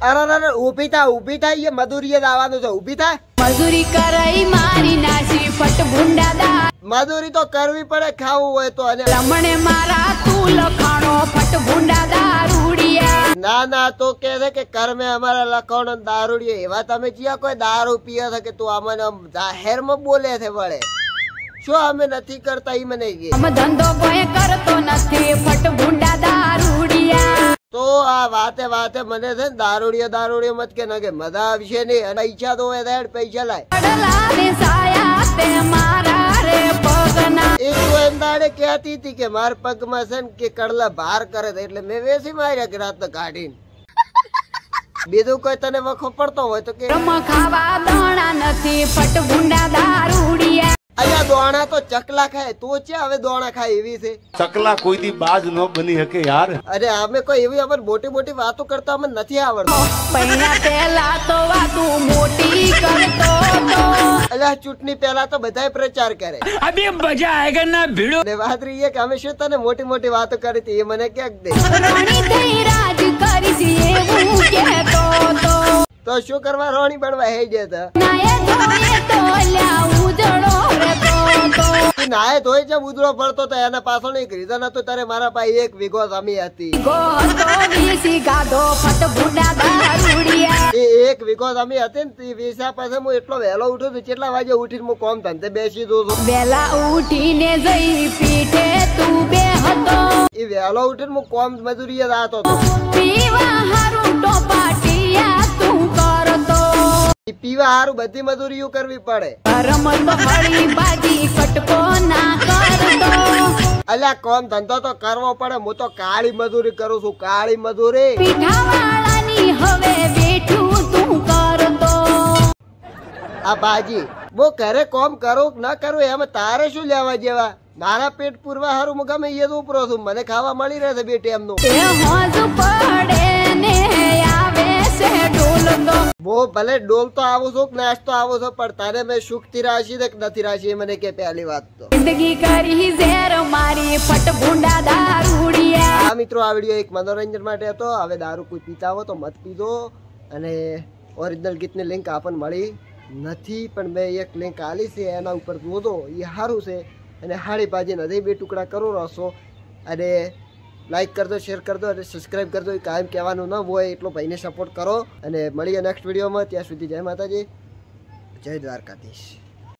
અરે અરે ઊભી થા ये મજૂરીએ આવવાનું છે ઊભી થા મજૂરી કરાઈ મારી નાસી ફટ ભૂંડા દા મજૂરી તો કરવી પડે ખાવું હોય તો અને લમણે મારા તું લખાણો ફટ ભૂંડા દારૂડિયા ના તો કહે છે કે કર में हमारा લખાણો દારૂડિયા એવા તમે જ્યાં કોઈ દારૂ પીએ છે કે તું અમને જાહેરમાં બોલે છે વળે શું અમે નથી કરતા ઈ મને કે અમે ધંધો કોઈ કરતો નથી ફટ ભૂંડા દારૂડિયા તો આ વાતે મને છે દારૂડિયો મત કે ના કે મજા આવશે નહીં અને ઈચ્છા તો હોય રેડ પૈસા લાય પડલાને સાયા તે મારા રે પગના એ તો એમ દાડે કહેતી હતી કે માર પગમાં છે ને કે કડલા ભાર કરે છે એટલે મેં વેસી માર્યા કે રાત કાઢીને બીજું કોઈ તને વખો પડતો હોય તો કે રમ ખાવા દોણા નથી ફટ ભૂંડા દારૂડિયા અલ્યા દોણા તો ચકલા ખાય તો છે હવે દોણા ખાય એવી છે ચકલા કોઈ દી બાજ ન બની શકે યાર અરે અમે કોઈ એવી અમર મોટી વાતો કરતા અમને નથી આવડતું પૈણા પહેલા તો વાતું મોટી કરતો તો અલ્યા ચૂંટણી પહેલા તો બધાય પ્રચાર કરે અભી મજા આયેગા ના ભીડો ને વાત રહી છે કે અમે શું તને મોટી વાતો કરી હતી એ મને ક્યાંક દે રાણી થઈ રાજ કરીશ એવું કહેતો તો શું કરવા રોણી બનવા હે જતા નાયે ધોયે તો લ્યા ઉજળો નાય ધોઈ જબ ઉદળો પડતો તો એના પાછળ એક રીઝન હતું તારે મારા પાસે 1 વીઘો જમી હતી એ 1 વીઘો જમી હતી ને વીસા પાસે હું એટલો વહેલો ઉઠું છું કેટલા વાગે ઉઠીને હું કોમ ધંધે બેસી દઉં છું વહેલા ઉઠીને જઈ પીઠે તું બે હતો એ વહેલો ઉઠીને હું કોમ મજૂરીએ જાતો હતો પીવા હારું ટોપાટિયા તું કરતો પીવા હારું બધી મજૂરીઓ કરવી પડે રમત હળી બાજી કટકો ના કરતો અલ્યા કોમ ધંધો તો કરવો પડે હું તો કાળી મજૂરી કરું છું કાળી મજૂરી પીઠાવાળાની હવે બેઠું તું કરતો આ બાજી હું ઘરે કોમ કરું ન કરું એમ તારે શું લેવા જેવા મારા પેટ પૂરવા હારું હું ગમે એ ઉપરો છું મને ખાવા મળી રહે છે બે ટાઈમનું એ હોજ પડે ને આવે છે ઢોલતો બો ભલે ડોલ તો આવું છું નાસ્તો આવું છું પણ તારે મેં સુખ થી રાશી કે નથી રાશી એ મને કે પહેલી વાત તો જિંદગી કરી ઝેર મારી ફટ ભૂંડા દારૂડિયા આ મિત્રો આ વિડિયો એક મનોરંજન માટે હતો હવે દારૂ કોઈ પીતા હો તો મત પીજો અને ઓરિજિનલ ગીતની લિંક આપણને મળી નથી પણ મેં એક લિંક આલી છે એના ઉપર જોજો એ સારું છે અને હાડી ભાજી નથી 2 ટુકડા કરો રસો અને લાઈક કરજો શેર કરજો અને સબસ્ક્રાઇબ કરજો કાયમ કહેવાનું ન હોય એટલો ભાઈને સપોર્ટ કરો અને મળીએ નેક્સ્ટ વિડીયોમાં ત્યાં સુધી જય માતાજી જય દ્વારકાધીશ।